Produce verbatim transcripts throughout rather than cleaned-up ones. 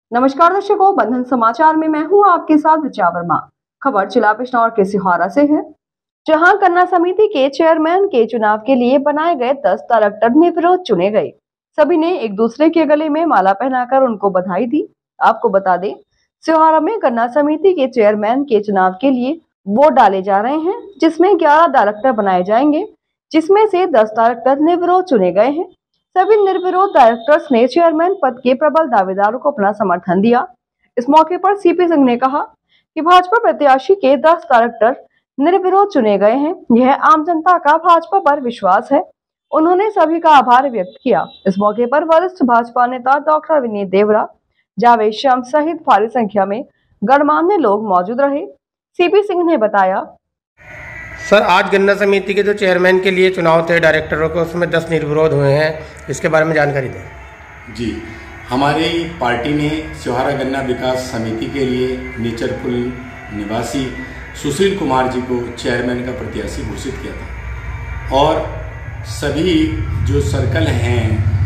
नमस्कार दर्शकों, बंधन समाचार में मैं हूं आपके साथ ऋचा वर्मा। खबर जिला बिजनौर के सिहारा से है, जहां कन्या समिति के चेयरमैन के चुनाव के लिए बनाए गए दस डायरेक्टर निर्विरोध चुने गए। सभी ने एक दूसरे के गले में माला पहनाकर उनको बधाई दी। आपको बता दें, सिहारा में कन्या समिति के चेयरमैन के चुनाव के लिए वोट डाले जा रहे हैं, जिसमें ग्यारह डायरेक्टर बनाए जाएंगे, जिसमें से दस डायरेक्टर निर्विरोध चुने गए हैं। सभी निर्विरोध डायरेक्टर्स ने चेयरमैन पद के प्रबल दावेदारों को अपना समर्थन दिया। इस मौके पर सीपी सिंह ने कहा कि भाजपा प्रत्याशी के दस डायरेक्टर निर्विरोध चुने गए हैं। यह आम जनता का भाजपा पर विश्वास है। उन्होंने सभी का आभार व्यक्त किया। इस मौके पर वरिष्ठ भाजपा नेता डॉक्टर विनीत देवरा, जावेद शम्स सहित भारी संख्या में गणमान्य लोग मौजूद रहे। सीपी सिंह ने बताया, सर, आज गन्ना समिति के जो चेयरमैन के लिए चुनाव थे डायरेक्टरों को, उसमें दस निर्विरोध हुए हैं, इसके बारे में जानकारी दें। जी, हमारी पार्टी ने सिहारा गन्ना विकास समिति के लिए नेचरपुल निवासी सुशील कुमार जी को चेयरमैन का प्रत्याशी घोषित किया था और सभी जो सर्कल हैं,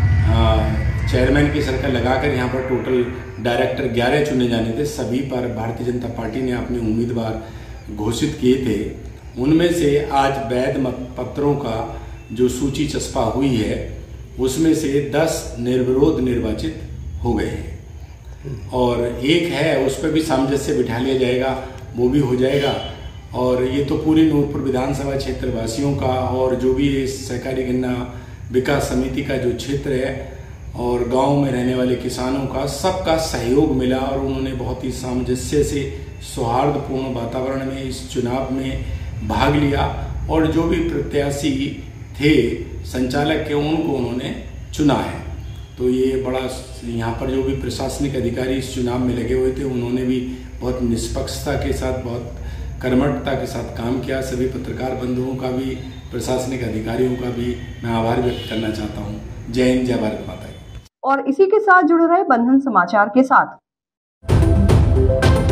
चेयरमैन की सर्कल लगाकर यहाँ पर टोटल डायरेक्टर ग्यारह चुने जाने थे। सभी पर भारतीय जनता पार्टी ने अपने उम्मीदवार घोषित किए थे। उनमें से आज वैध मत पत्रों का जो सूची चस्पा हुई है, उसमें से दस निर्विरोध निर्वाचित हो गए हैं और एक है, उस पर भी सामंजस्य बिठा लिया जाएगा, वो भी हो जाएगा। और ये तो पूरी नूरपुर विधानसभा क्षेत्र वासियों का और जो भी इस सहकारी गन्ना विकास समिति का जो क्षेत्र है और गांव में रहने वाले किसानों का, सबका सहयोग मिला और उन्होंने बहुत ही सामंजस्य से सौहार्दपूर्ण वातावरण में इस चुनाव में भाग लिया और जो भी प्रत्याशी थे संचालक के, उनको उन्होंने चुना है। तो ये बड़ा, यहाँ पर जो भी प्रशासनिक अधिकारी इस चुनाव में लगे हुए थे, उन्होंने भी बहुत निष्पक्षता के साथ, बहुत कर्मठता के साथ काम किया। सभी पत्रकार बंधुओं का भी, प्रशासनिक अधिकारियों का भी मैं आभार व्यक्त करना चाहता हूँ। जय हिंद, जय भारत माता की। और इसी के साथ जुड़े रहे बंधन समाचार के साथ।